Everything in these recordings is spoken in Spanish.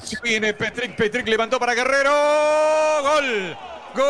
Se viene Petric, Petric levantó para Guerrero. ¡Gol!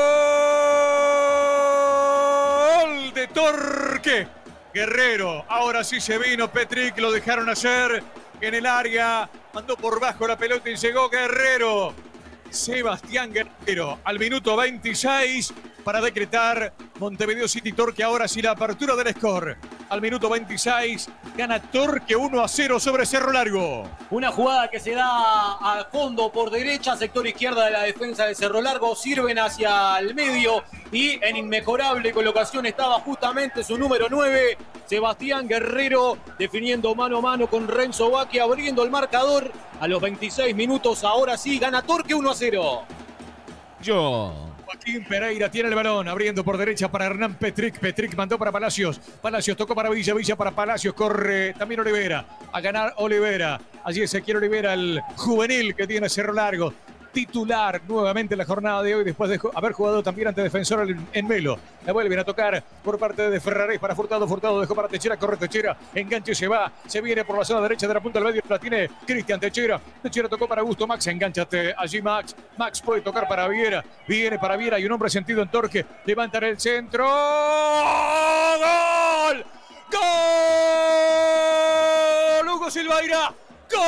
¡Gol de Torque! Guerrero, ahora sí se vino Petric, lo dejaron hacer en el área. Mandó por bajo la pelota y llegó Guerrero. Sebastián Guerrero al minuto 26 para decretar Montevideo City Torque. Ahora sí la apertura del score. Al minuto 26 gana Torque 1-0 sobre Cerro Largo. Una jugada que se da a fondo por derecha, sector izquierda de la defensa de Cerro Largo. Sirven hacia el medio y en inmejorable colocación estaba justamente su número 9, Sebastián Guerrero, definiendo mano a mano con Renzo Bacchi, abriendo el marcador a los 26 minutos. Ahora sí gana Torque 1-0. Joaquín Pereira tiene el balón, abriendo por derecha para Hernán Petric. Petric mandó para Palacios. Palacios tocó para Villa, Villa para Palacios. Corre también Olivera. A ganar Olivera. Allí Ezequiel Olivera, el juvenil que tiene Cerro Largo. Titular nuevamente en la jornada de hoy, después de haber jugado también ante Defensor en Melo. La vuelven a tocar por parte de Ferraréis para Furtado. Furtado dejó para Techera, corre Techera, enganche, se va, se viene por la zona derecha de la punta del medio, la tiene Cristian Techera. Techera tocó para Augusto Max, engánchate allí Max. Max puede tocar para Viera, viene para Viera, hay un hombre sentido en Torque, levantan el centro. ¡Gol! ¡Gol! Hugo Silveira, ¡gol!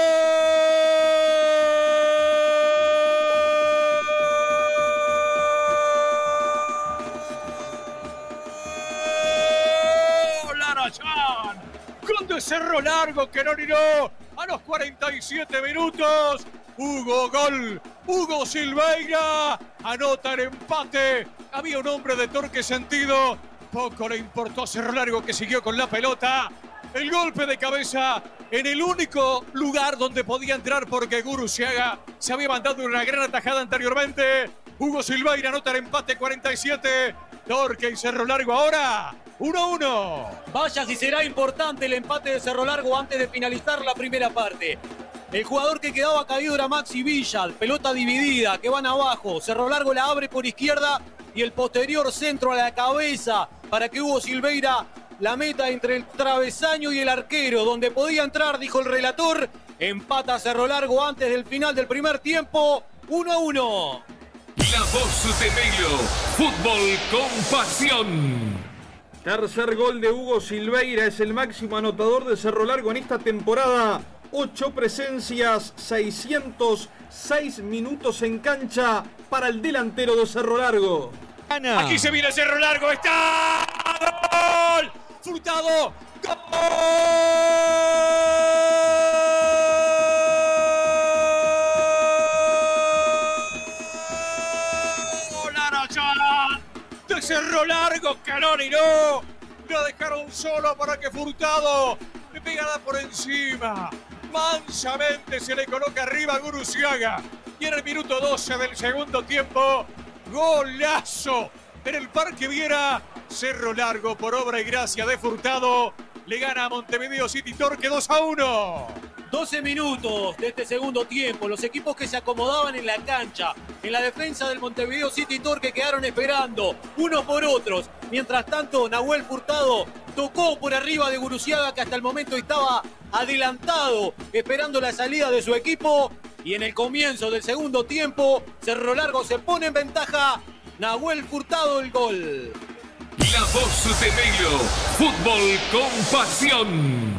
Gol de Cerro Largo que no miró a los 47 minutos. Gol. Hugo Silveira anota el empate. Había un hombre de Torque sentido. Poco le importó a Cerro Largo, que siguió con la pelota. El golpe de cabeza en el único lugar donde podía entrar, porque Guruziaga se había mandado una gran atajada anteriormente. Hugo Silveira anota el empate 47. Torque y Cerro Largo ahora 1-1. Vaya si será importante el empate de Cerro Largo antes de finalizar la primera parte. El jugador que quedaba caído era Maxi Villa. Pelota dividida, que van abajo. Cerro Largo la abre por izquierda y el posterior centro a la cabeza para que Hugo Silveira la meta entre el travesaño y el arquero. Donde podía entrar, dijo el relator. Empata Cerro Largo antes del final del primer tiempo. 1-1. La voz de Melo, fútbol con pasión. Tercer gol de Hugo Silveira, es el máximo anotador de Cerro Largo en esta temporada. 8 presencias, 606 minutos en cancha para el delantero de Cerro Largo. Aquí se viene Cerro Largo, está ¡gol! Furtado, de Cerro Largo, Calón y no. Lo dejaron solo para que Furtado le pegara por encima. Mansamente se le coloca arriba a Guruziaga. Y en el minuto 12 del segundo tiempo, golazo en el Parque Viera. Cerro Largo, por obra y gracia de Furtado, le gana a Montevideo City Torque 2-1. 12 minutos de este segundo tiempo. Los equipos que se acomodaban en la cancha, en la defensa del Montevideo City Torque, quedaron esperando unos por otros. Mientras tanto, Nahuel Furtado tocó por arriba de Guruziaga, que hasta el momento estaba adelantado, esperando la salida de su equipo. Y en el comienzo del segundo tiempo, Cerro Largo se pone en ventaja. Nahuel Furtado, el gol. La voz de Melo, fútbol con pasión.